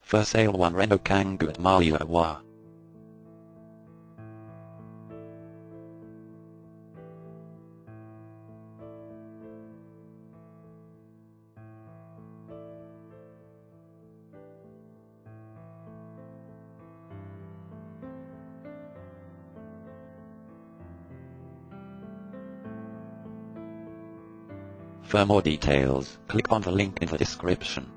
For sale 1 Renault Kangoo at Malia. For more details, click on the link in the description.